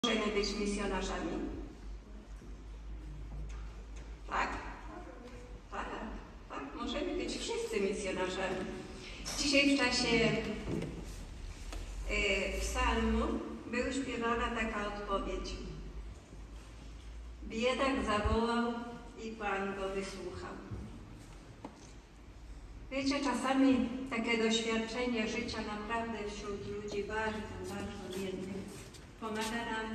Możemy być misjonarzami. Tak? Tak, tak, możemy być wszyscy misjonarzami. Dzisiaj w czasie psalmu była śpiewana taka odpowiedź. Biedak zawołał i Pan go wysłuchał. Wiecie, czasami takie doświadczenie życia naprawdę wśród ludzi bardzo biednych pomaga nam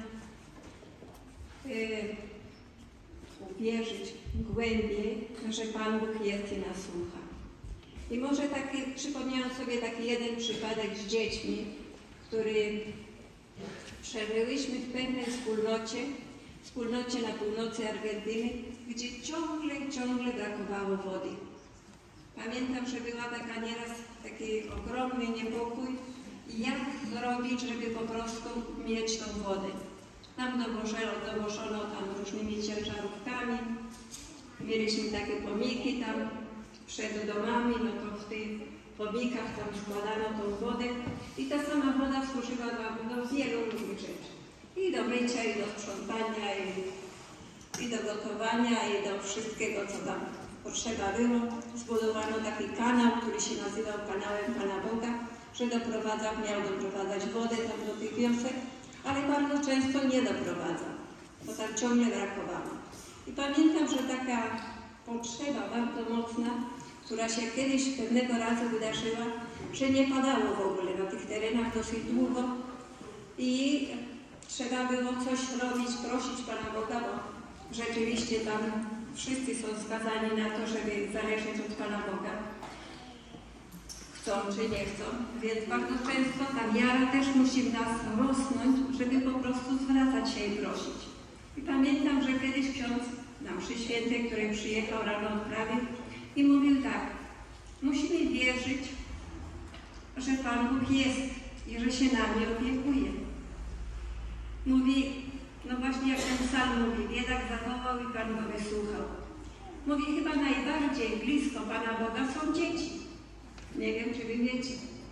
uwierzyć głębiej, że Pan Bóg jest i nas słucha. I może przypomniałam sobie taki jeden przypadek z dziećmi, który przebyłyśmy w pewnej wspólnocie na północy Argentyny, gdzie ciągle brakowało wody. Pamiętam, że była taka nieraz taki ogromny niepokój, jak zrobić, żeby po prostu mieć tą wodę. Nam dowożono tam różnymi ciężarówkami, mieliśmy takie pomniki tam przed domami, no to w tych pomnikach tam składano tą wodę i ta sama woda służyła nam do wielu różnych rzeczy. I do mycia, i do sprzątania, i do gotowania, i do wszystkiego, co tam potrzeba było. Zbudowano taki kanał, który się nazywał kanałem Pana Boga, że miał doprowadzać wodę tam do tych wiosek, ale bardzo często nie doprowadzał, bo tam ciągle brakowało. I pamiętam, że taka potrzeba bardzo mocna, która się kiedyś pewnego razu wydarzyła, że nie padało w ogóle na tych terenach dosyć długo i trzeba było coś robić, prosić Pana Boga, bo rzeczywiście tam wszyscy są skazani na to, żeby zależeć od Pana Boga. Chcą czy nie chcą, więc bardzo często ta wiara też musi w nas rosnąć, żeby po prostu zwracać się i prosić. I pamiętam, że kiedyś ksiądz na mszy świętej, który przyjechał rano odprawił i mówił tak: musimy wierzyć, że Pan Bóg jest i że się nami opiekuje. Mówi, no właśnie jak ten psalm mówi, biedak zawołał i Pan go wysłuchał. Mówi, chyba najbardziej blisko Pana Boga są dzieci. Nie wiem, czy wy wiecie.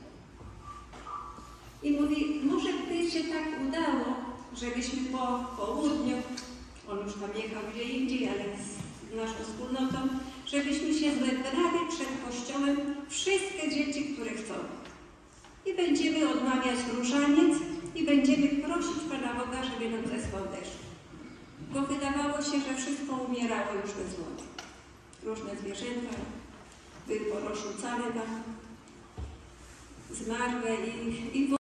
I mówi, może by się tak udało, żebyśmy po południu, on już tam jechał gdzie indziej, ale z naszą wspólnotą, żebyśmy się zebrali przed kościołem wszystkie dzieci, które chcą. I będziemy odmawiać różaniec i będziemy prosić Pana Boga, żeby nam zesłał deszcz. Bo wydawało się, że wszystko umierało już bez wody. Różne zwierzęta były porozrzucane zmarłe i